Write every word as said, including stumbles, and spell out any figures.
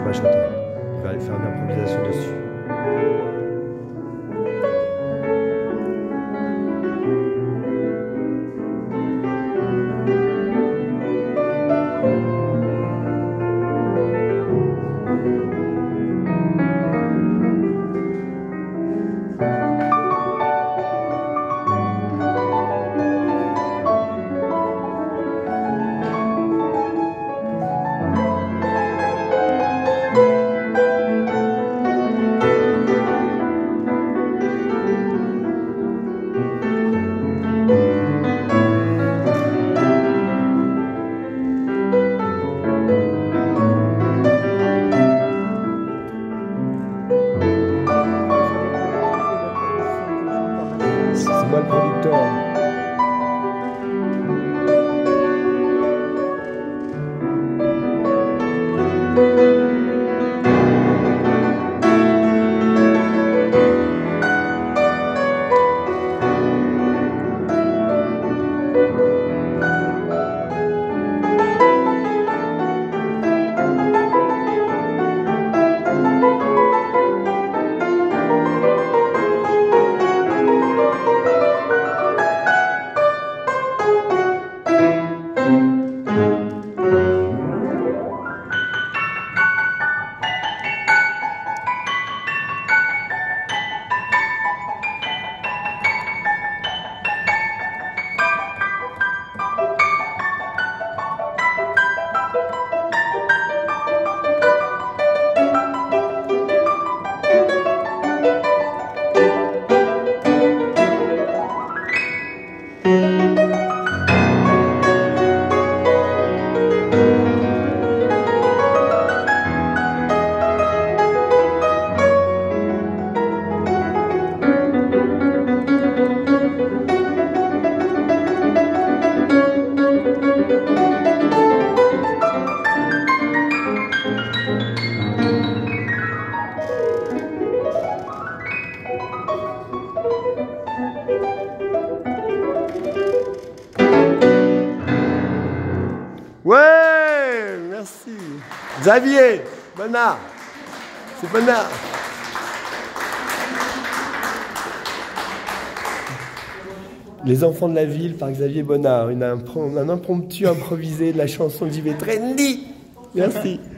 pas chanter. Il va aller faire une improvisation dessus. C'est moi le producteur. Ouais, merci. Xavier, Bonnard. C'est Bonnard. Les enfants de la ville par Xavier Bonnard. Une improm un impromptu improvisé de la chanson de JbTrendy. Merci.